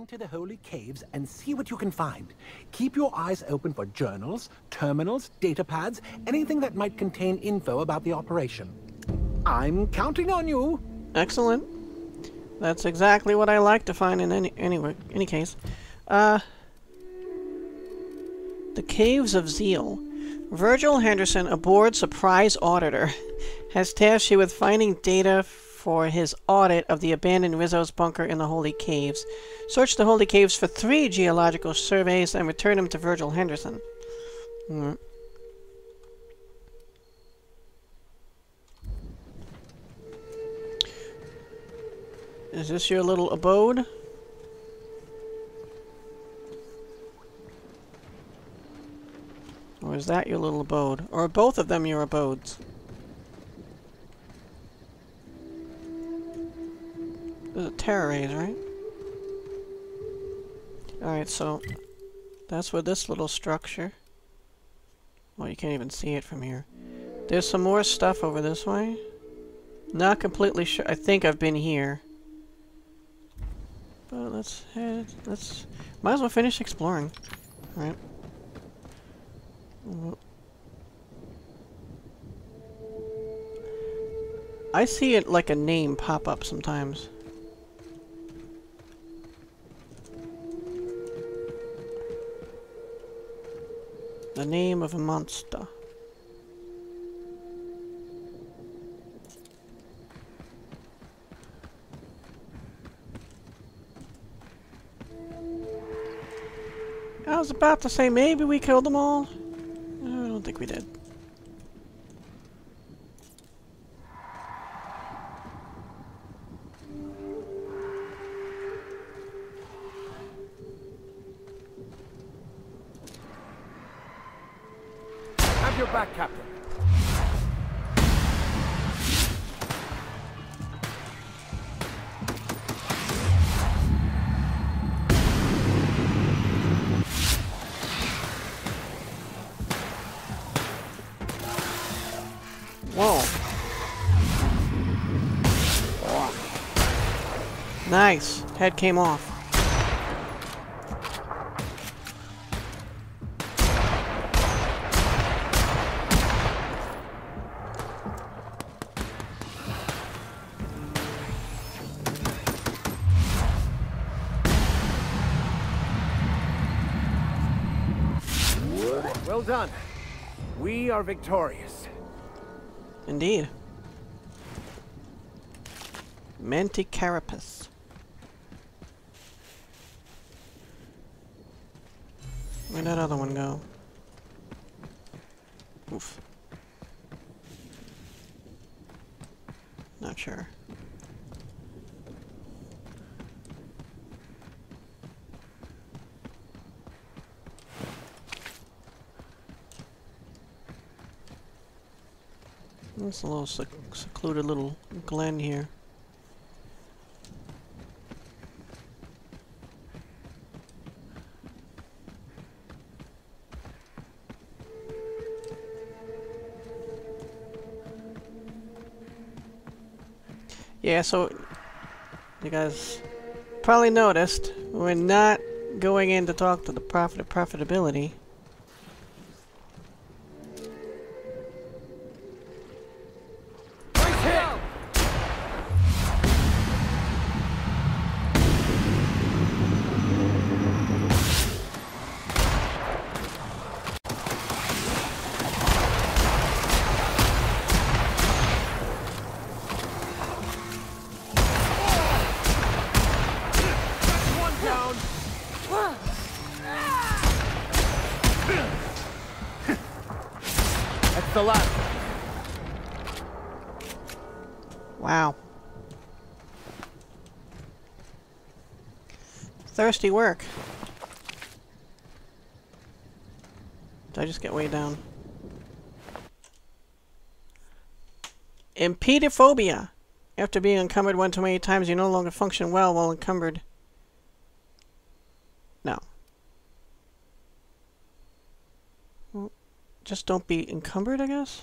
into the holy caves and see what you can find. Keep your eyes open for journals, terminals, data pads, anything that might contain info about the operation. I'm counting on you. Excellent. That's exactly what I like to find in any case. The Caves of Zeal. Virgil Henderson, a board surprise auditor, has tasked you with finding data for his audit of the abandoned Rizzo's bunker in the Holy Caves. Search the Holy Caves for 3 geological surveys and return them to Virgil Henderson. Is this your little abode? Or is that your little abode? Or are both of them your abodes? There's a terror raise, right? Alright, so that's where this little structure... Well, you can't even see it from here. There's some more stuff over this way. Not completely sure. I think I've been here. But let's head... Might as well finish exploring. Alright. I see it like a name pop up sometimes. The name of a monster. I was about to say maybe we killed them all. I don't think we did. Have your back, Captain. Whoa. Nice. Head came off. Well done. We are victorious. Indeed. Manticarapus. Where'd that other one go? Oof. Not sure. It's a little secluded little glen here. Yeah, so you guys probably noticed we're not going in to talk to the Prophet of Profitability. The last. Wow. Thirsty work. Did I just get way down? Impedophobia. After being encumbered one too many times, you no longer function well while encumbered. No. Just don't be encumbered, I guess?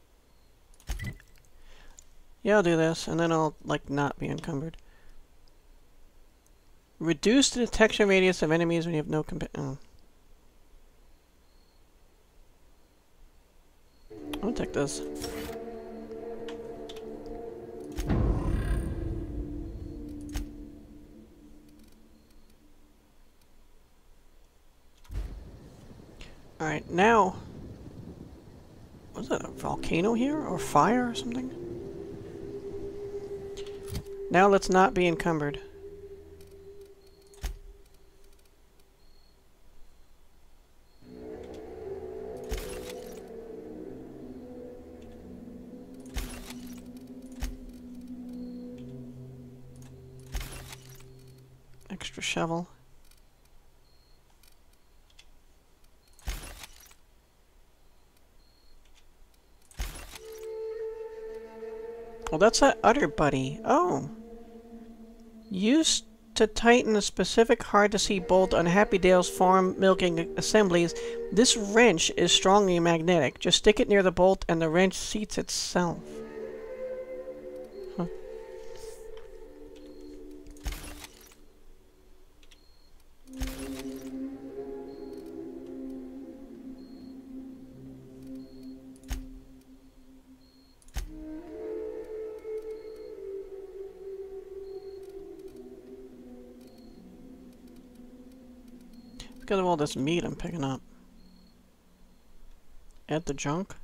Yeah, I'll do this, and then I'll, like, not be encumbered. Reduce the detection radius of enemies when you have no oh. I'll take this. Alright, now... Was that a volcano here? Or fire or something? Now let's not be encumbered. Extra shovel. Well, that's that other buddy. Oh. Used to tighten a specific hard-to-see bolt on Happy Dale's farm milking assemblies, this wrench is strongly magnetic. Just stick it near the bolt and the wrench seats itself. Huh. Look at all this meat I'm picking up. Add the junk.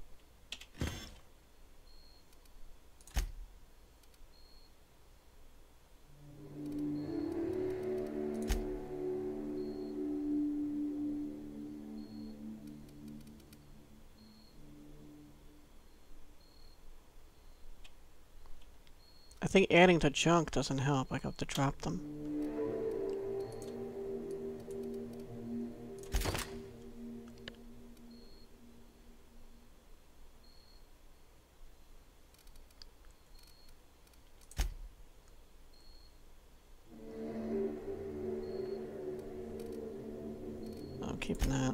I think adding the junk doesn't help. I have to drop them. Keeping that.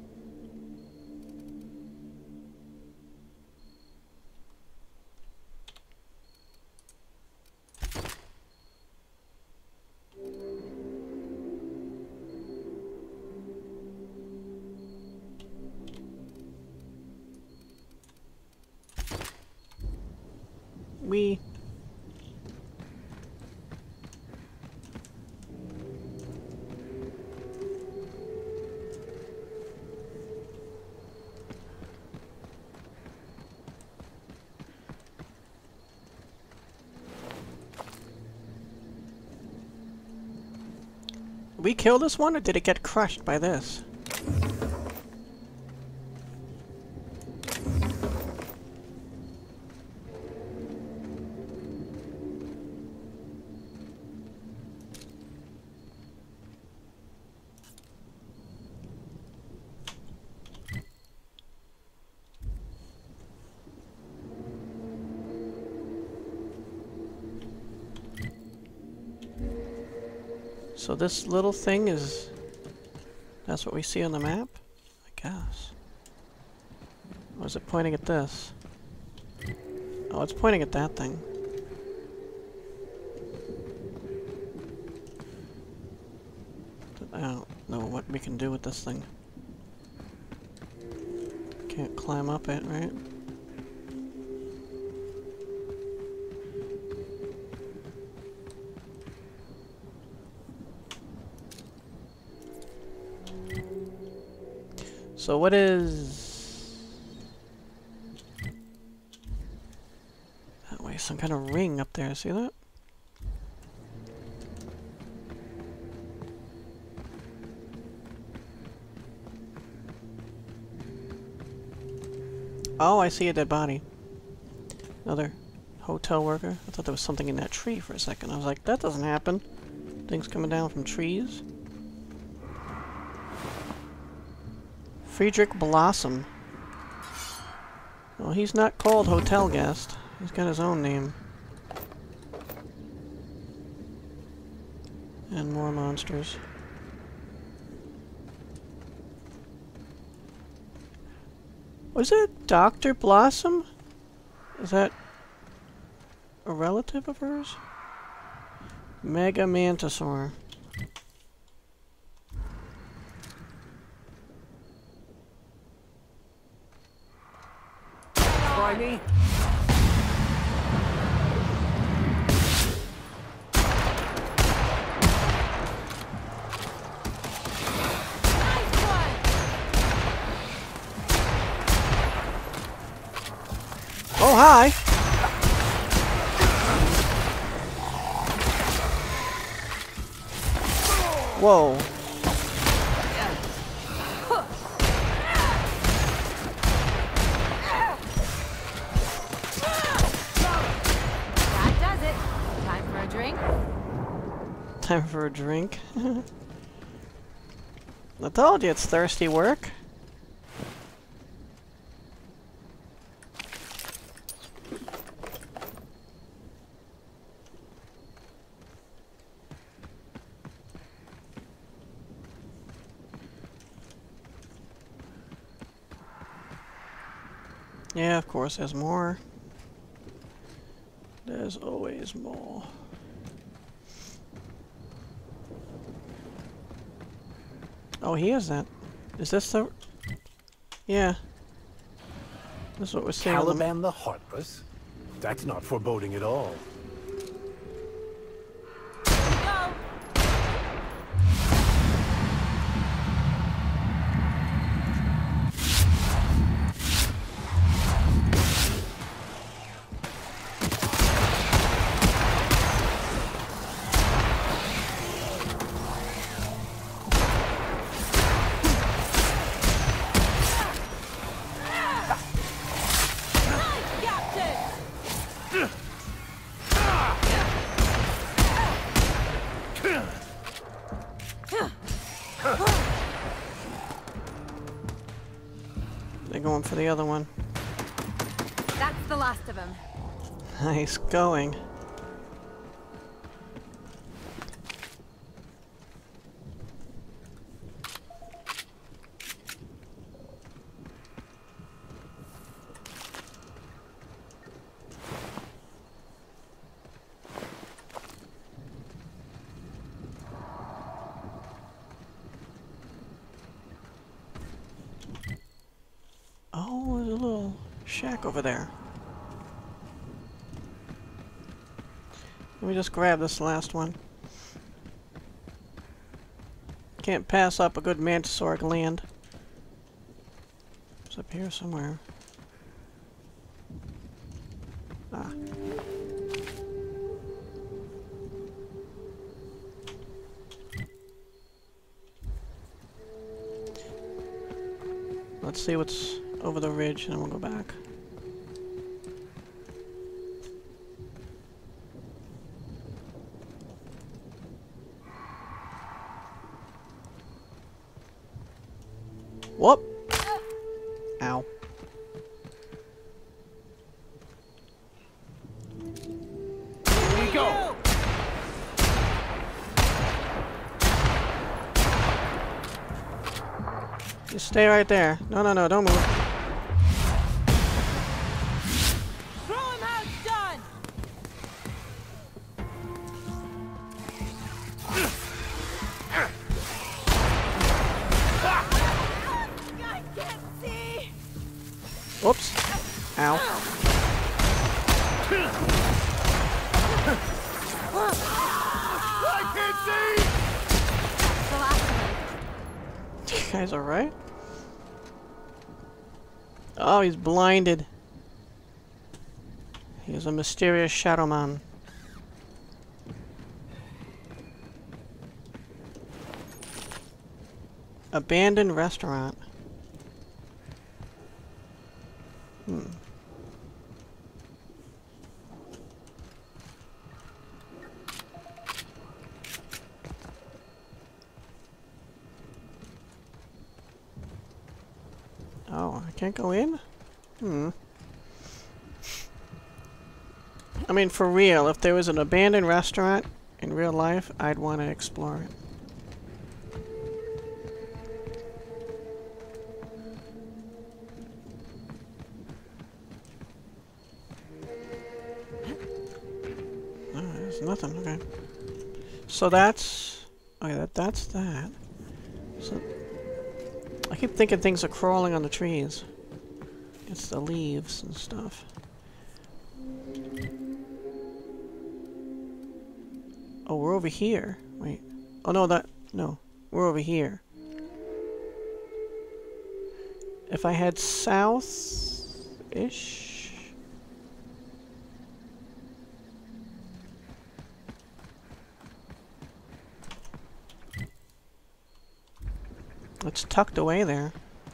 We kill this one, or did it get crushed by this? So this little thing is... That's what we see on the map? I guess. Or is it pointing at this? Oh, it's pointing at that thing. I don't know what we can do with this thing. Can't climb up it, right? So what is... That way, some kind of ring up there, see that? Oh, I see a dead body. Another hotel worker. I thought there was something in that tree for a second. I was like, that doesn't happen. Things coming down from trees. Friedrich Blossom. Well, he's not called hotel guest. He's got his own name. And more monsters. Was it Dr. Blossom? Is that a relative of hers? Mega Mantisaur. try me? Oh, hi! Whoa. That does it. Time for a drink? Time for a drink? I told you it's thirsty work. Yeah, of course, there's more. There's always more. Oh, he is that. Is this the... Yeah. This is what we're seeing. Caliban the Heartless? That's not foreboding at all. Go! They're going for the other one. That's the last of them. Nice going. Oh, there's a little shack over there. Let me just grab this last one. Can't pass up a good mantisaur gland. It's up here somewhere. Ah. Let's see what's over the ridge, and then we'll go back. Whoop! Ow. Here we go! Just stay right there. No, no, no, don't move. Throw him how it's done! I can't see! Whoops. Ow. I can't see! That's the last of them. You guys alright? Oh, he's blinded. He is a mysterious shadow man. Abandoned restaurant. Oh, I can't go in? I mean, for real, if there was an abandoned restaurant in real life, I'd want to explore it. Oh, there's nothing, okay. So that's... Okay, that's that. So... I keep thinking things are crawling on the trees. It's the leaves and stuff. Oh, we're over here. Wait. Oh, no, no. We're over here. If I head south-ish... It's tucked away there.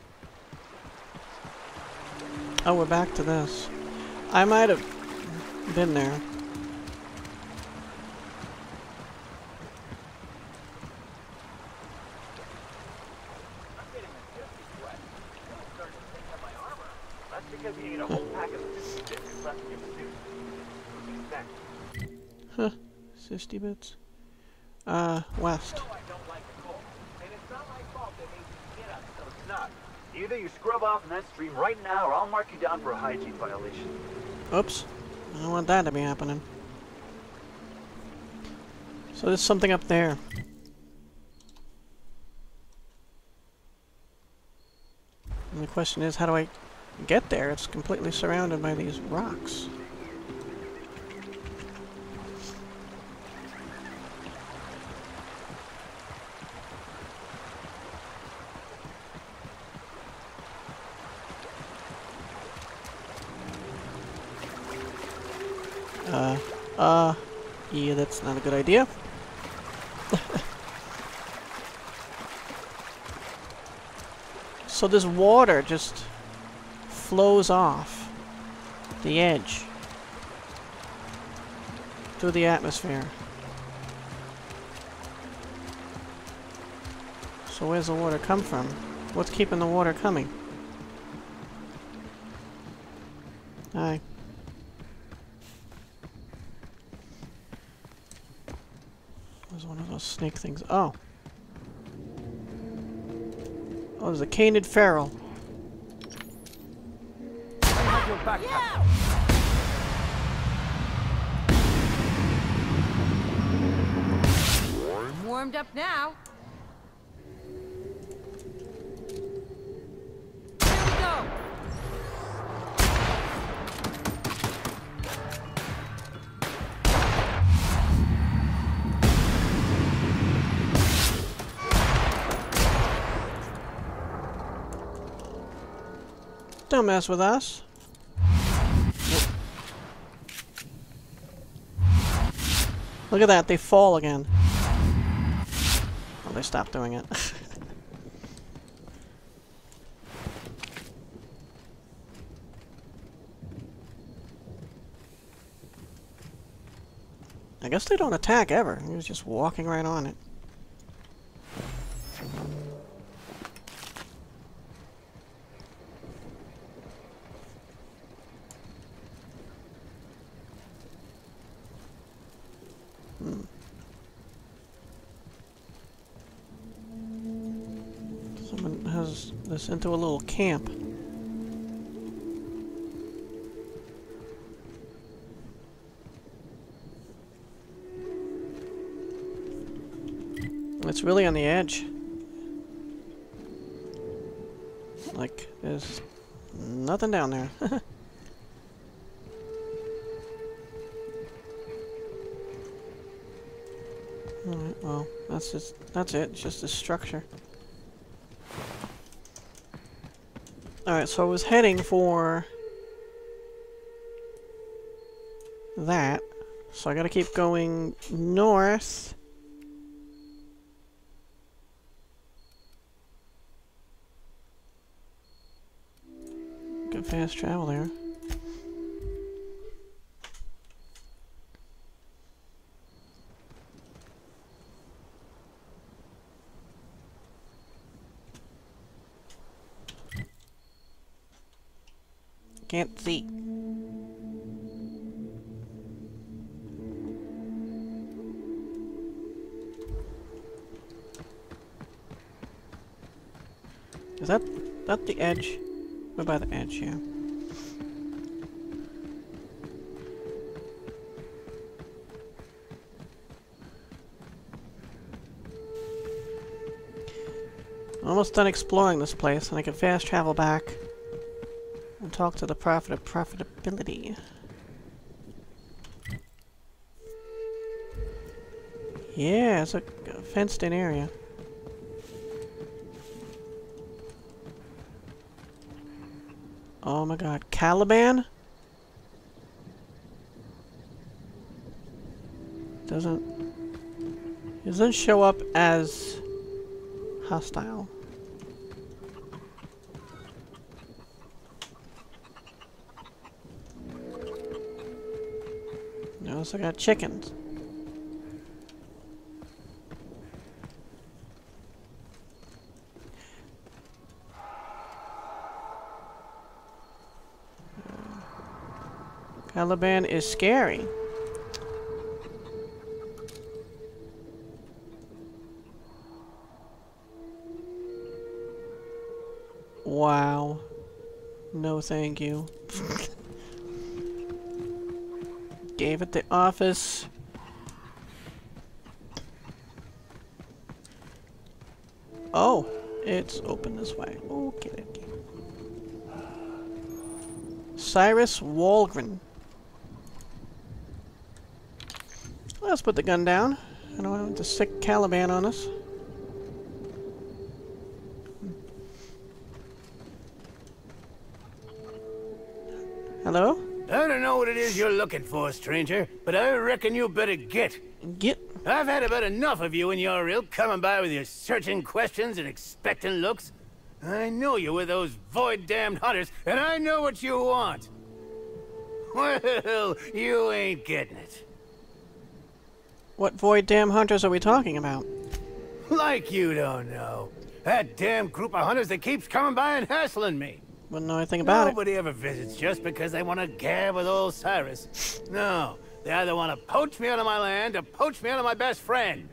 Oh, we're back to this. I might have been there. Huh. 60 bits. West. Either you scrub off in that stream right now, or I'll mark you down for a hygiene violation. Oops. I don't want that to be happening. So there's something up there. And the question is, how do I get there? It's completely surrounded by these rocks. Yeah, that's not a good idea. So this water just flows off the edge through the atmosphere. So where's the water come from? What's keeping the water coming? Hi. There's one of those snake things. Oh. Oh, there's a canid feral. I have your back, I'm warmed up now. Here we go. Don't mess with us. Look at that, they fall again. Oh, they stopped doing it. I guess they don't attack ever. He was just walking right on it. Someone has this into a little camp. It's really on the edge. Like, there's nothing down there. Alright, well, that's it. It's just a structure. Alright, so I was heading for that. So I gotta keep going north. Got fast travel there. Can't see. Is that the edge? We're by the edge, yeah. Almost done exploring this place, and I can fast travel back. Talk to the prophet of profitability. Yeah, it's a fenced-in area. Oh my god, Caliban? Doesn't show up as hostile. Notice I got chickens. Caliban is scary. Wow. No thank you. Gave it the office. Oh, it's open this way. Okay, okay. Cyrus Wahlgren. Let's put the gun down. I don't want to sick Caliban on us. Hello? I don't know what it is you're looking for, stranger, but I reckon you better get. Get. I've had about enough of you and your ilk coming by with your searching questions and expectant looks. I know you with those void-damned hunters, and I know what you want. Well, you ain't getting it. What void damn hunters are we talking about? Like you don't know. That damn group of hunters that keeps coming by and hassling me. Wouldn't know anything about Nobody ever visits just because they want to gab with old Cyrus. No, they either want to poach me out of my land or poach me out of my best friend.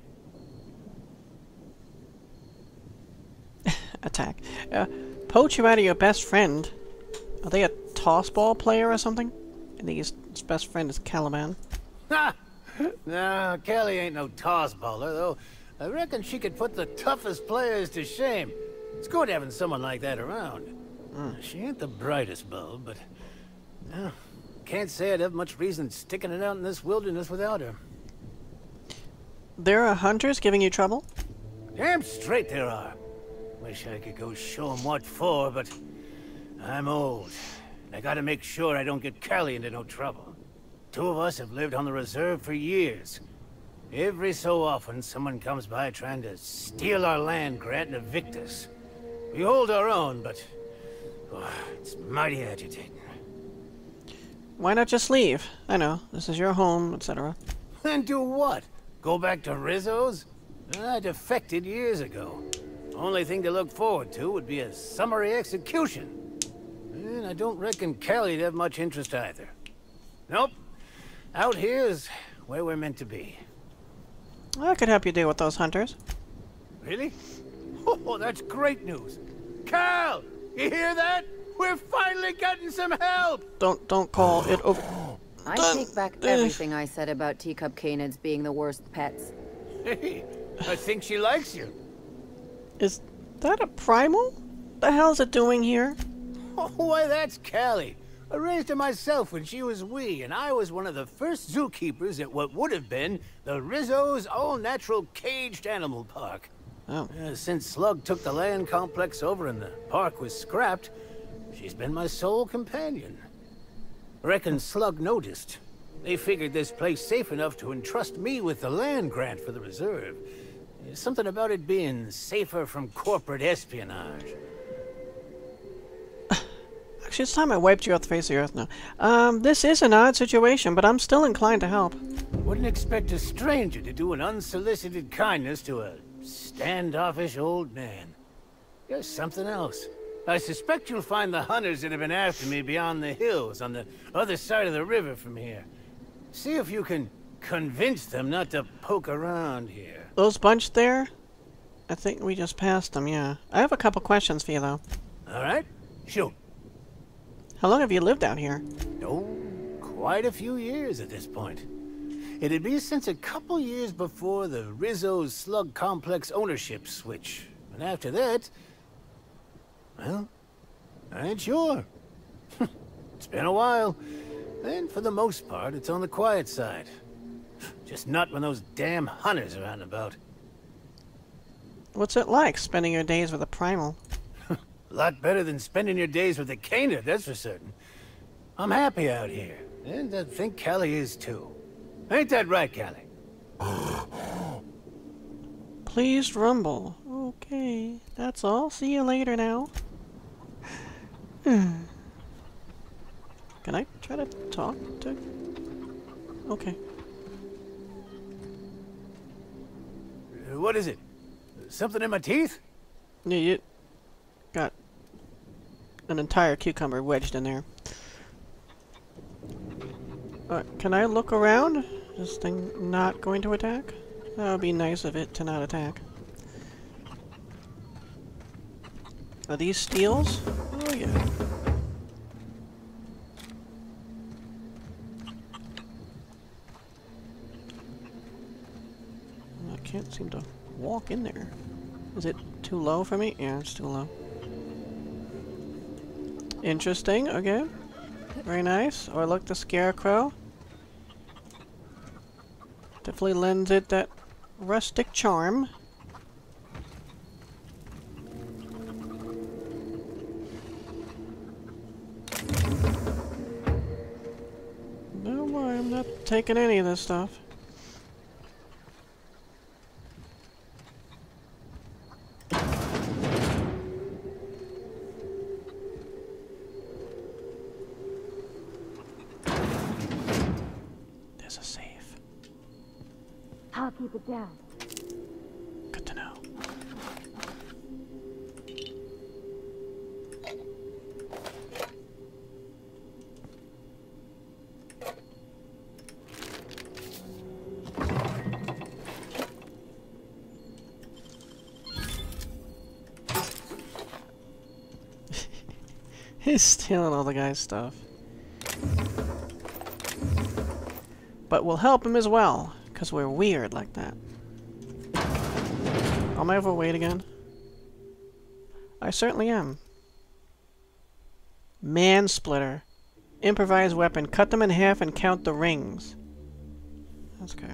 it. Attack. Poach you out of your best friend. Are they a tossball player or something? I think his best friend is Caliban. Ha! No, Kelly ain't no toss-baller, though. I reckon she could put the toughest players to shame. It's good having someone like that around. She ain't the brightest bulb, but... can't say I'd have much reason sticking it out in this wilderness without her. There are hunters giving you trouble? Damn straight there are. Wish I could go show 'em what for, but... I'm old. I gotta make sure I don't get Callie into no trouble. Two of us have lived on the reserve for years. Every so often, someone comes by trying to steal our land grant and evict us. We hold our own, but... it's mighty agitating. Why not just leave? I know, this is your home, etc. And do what? Go back to Rizzo's? I defected years ago. Only thing to look forward to would be a summary execution. And I don't reckon Callie'd have much interest either. Nope. Out here's where we're meant to be. I could help you deal with those hunters. Really? Oh, that's great news. Cal! You hear that? We're finally getting some help! Don't call it over. I take back everything I said about teacup canids being the worst pets. Hey, I think she likes you. Is that a primal? The hell's it doing here? Oh, why, that's Callie. I raised her myself when she was wee, and I was one of the first zookeepers at what would have been the Rizzo's all-natural caged animal park. Oh. Since Slug took the land complex over and the park was scrapped, she's been my sole companion. Reckon Slug noticed. They figured this place safe enough to entrust me with the land grant for the reserve. There's something about it being safer from corporate espionage. Actually, it's time I wiped you off the face of the earth now. This is an odd situation, but I'm still inclined to help. Wouldn't expect a stranger to do an unsolicited kindness to a standoffish old man. There's something else. I suspect you'll find the hunters that have been after me beyond the hills, on the other side of the river from here. See if you can convince them not to poke around here. Those bunch there? I think we just passed them, yeah. I have a couple questions for you, though. All right, shoot. How long have you lived out here? Oh, quite a few years at this point. It'd be since a couple years before the Rizzo's Slug Complex ownership switch. And after that... well, I ain't sure. It's been a while, and for the most part, it's on the quiet side. Just not when those damn hunters are out and about. What's it like, spending your days with a primal? A lot better than spending your days with a canid, that's for certain. I'm happy out here, and I think Callie is too. Ain't that right, Callie? Please rumble. Okay, that's all. See you later now. Can I try to talk to... Okay. What is it? Something in my teeth? Yeah, you got an entire cucumber wedged in there. Can I look around? Is this thing not going to attack? That would be nice of it to not attack. Are these steels? Oh yeah. I can't seem to walk in there. Is it too low for me? Yeah, it's too low. Interesting, okay. Very nice. Or look, the scarecrow. Definitely lends it that rustic charm. Don't worry, I'm not taking any of this stuff. There's a safe. I'll keep it down. Good to know. He's stealing all the guy's stuff. But we'll help him as well, because we're weird like that. Am I overweight again? I certainly am. Man splitter. Improvised weapon. Cut them in half and count the rings. That's okay.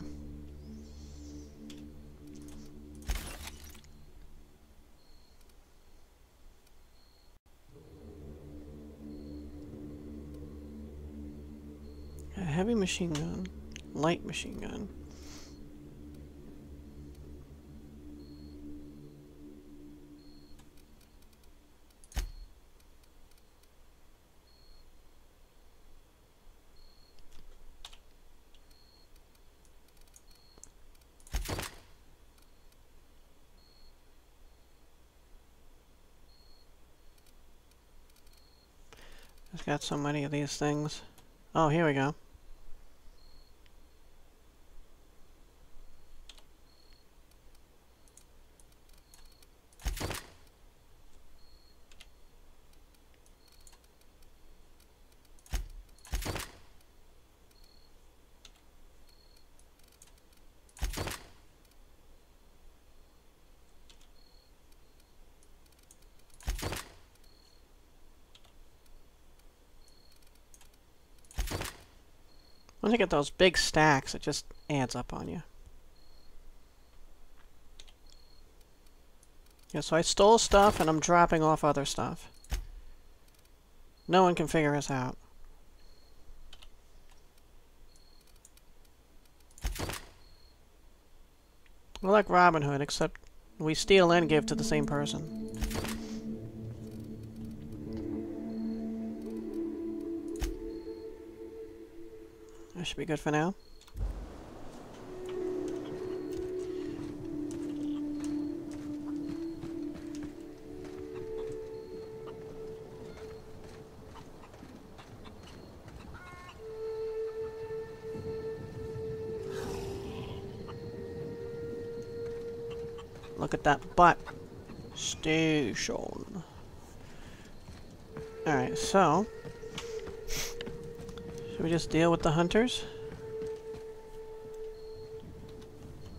A heavy machine gun. Light machine gun. It's got so many of these things. Oh, here we go. Once you get those big stacks, it just adds up on you. Yeah, so I stole stuff and I'm dropping off other stuff. No one can figure us out. We're like Robin Hood, except we steal and give to the same person. That should be good for now. Look at that butt. Station. Alright, so... should we just deal with the hunters?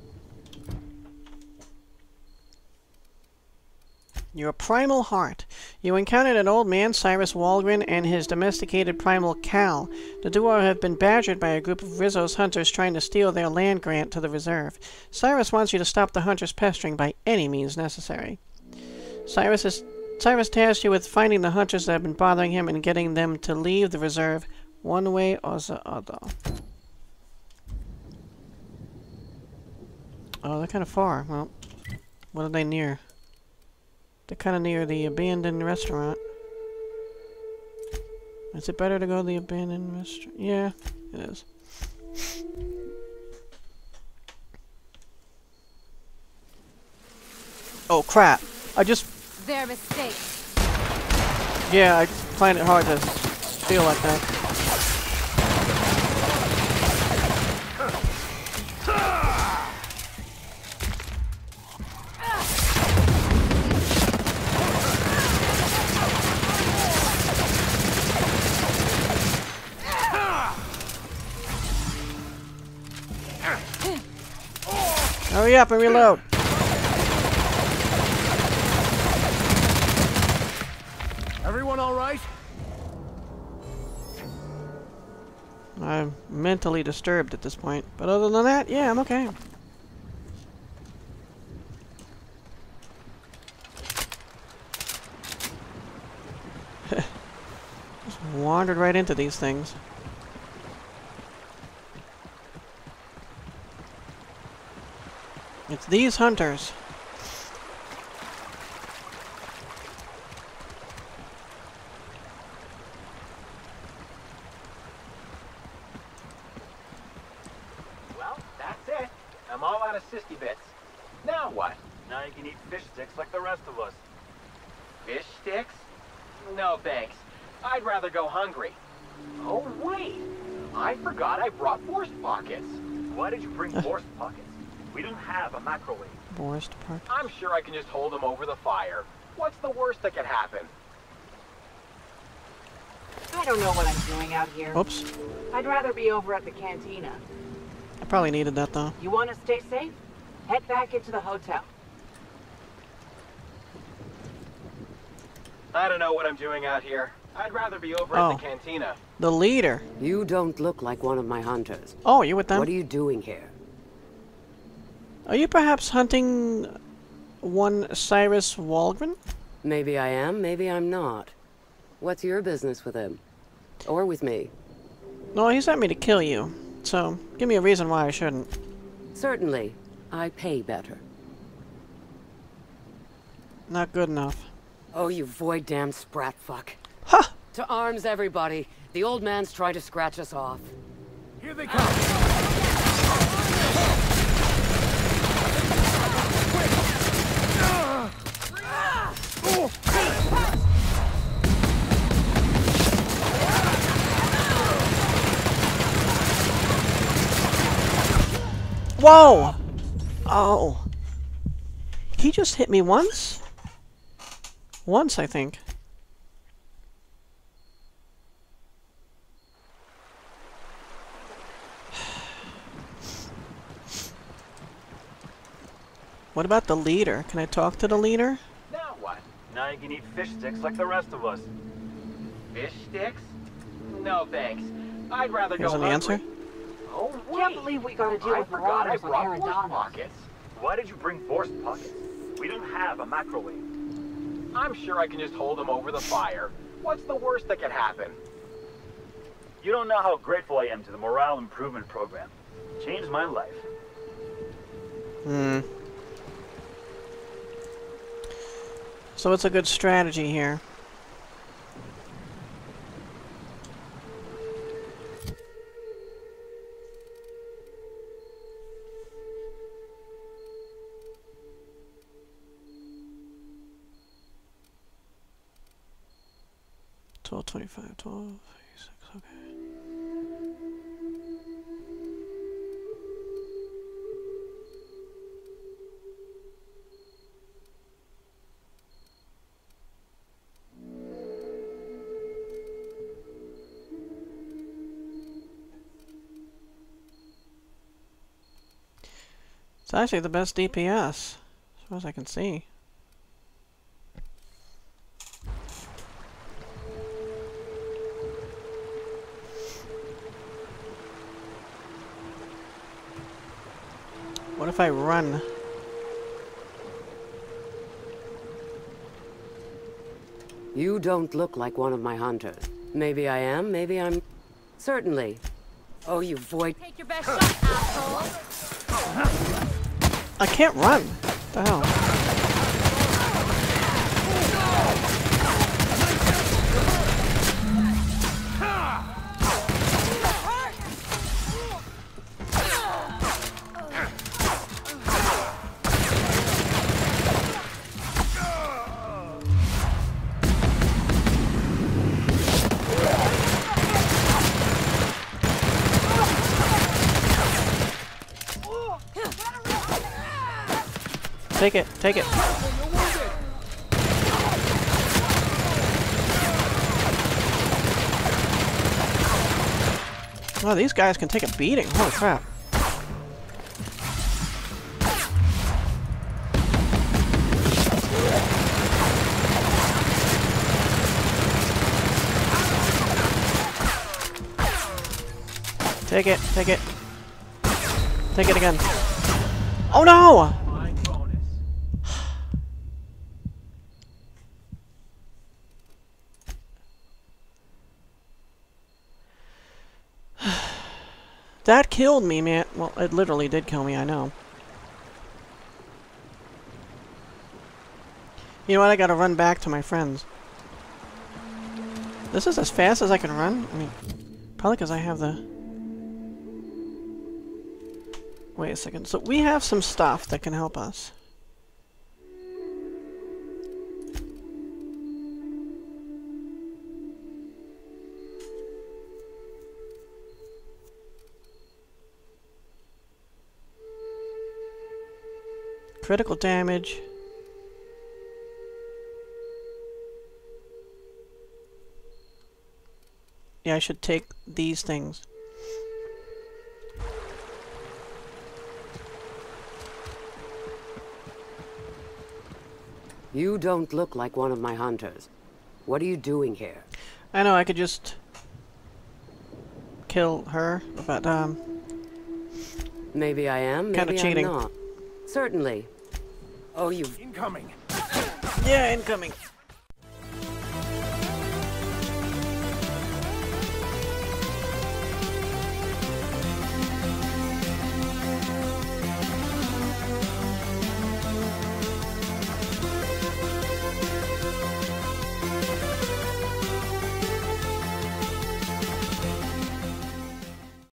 Your primal heart. You encountered an old man, Cyrus Wahlgren, and his domesticated primal Cal. The duo have been badgered by a group of Rizzo's hunters trying to steal their land grant to the reserve. Cyrus wants you to stop the hunters' pestering by any means necessary. Cyrus tasked you with finding the hunters that have been bothering him and getting them to leave the reserve one way or the other. Oh, they're kind of far. Well, what are they near? They're kind of near the abandoned restaurant. Is it better to go to the abandoned restaurant? Yeah, it is. Oh, crap. I just... Their mistake. Yeah, I find it hard to feel like that. Hurry up and reload. Everyone all right? I'm mentally disturbed at this point, but other than that, yeah, I'm okay. Just wandered right into these things. It's these hunters. Well, that's it. I'm all out of sissy bits. Now what? Now you can eat fish sticks like the rest of us. Fish sticks? No thanks. I'd rather go hungry. Oh wait, I forgot I brought force pockets. Why did you bring force pockets? We don't have a microwave. Forest Park. I'm sure I can just hold them over the fire. What's the worst that could happen? I don't know what I'm doing out here. Oops. I'd rather be over at the cantina. I probably needed that though. You want to stay safe? Head back into the hotel. I don't know what I'm doing out here. I'd rather be over at the cantina. The leader. You don't look like one of my hunters. Oh, you with them? What are you doing here? Are you perhaps hunting one Cyrus Wahlgren? Maybe I am, maybe I'm not. What's your business with him? Or with me? No, he sent me to kill you. So, give me a reason why I shouldn't. Certainly. I pay better. Not good enough. Oh, you void-damned sprat fuck. Ha! To arms, everybody. The old man's trying to scratch us off. Here they come! Whoa! Oh. He just hit me once? Once, I think. What about the leader? Can I talk to the leader? Now what? Now you can eat fish sticks like the rest of us. Fish sticks? No thanks. I'd rather Here's go an hungry. answer. Oh wait. Can't believe we gotta deal I with forgot I marauders on brought force Eridanos. pockets. Why did you bring force pockets? We don't have a microwave. I'm sure I can just hold them over the fire. What's the worst that could happen? You don't know how grateful I am to the morale improvement program. It changed my life. Hmm. So what's a good strategy here? $12.25, $12.36, okay. It's actually the best DPS, as far as I can see. What if I run? You don't look like one of my hunters. Maybe I am, maybe I'm... Certainly. Oh, you void... Take your best shot, asshole! I can't run. What the hell? Take it, take it. Wow, these guys can take a beating. Holy crap. Take it, take it. Take it again. Oh no! That killed me, man. Well, it literally did kill me, I know. You know what? I gotta run back to my friends. This is as fast as I can run? I mean, probably because I have the... Wait a second. So we have some stuff that can help us. Critical damage. Yeah, I should take these things. You don't look like one of my hunters. What are you doing here? I know, I could just kill her, but Maybe I am, maybe cheating. I'm not. Certainly. Oh, you... Incoming. yeah, incoming.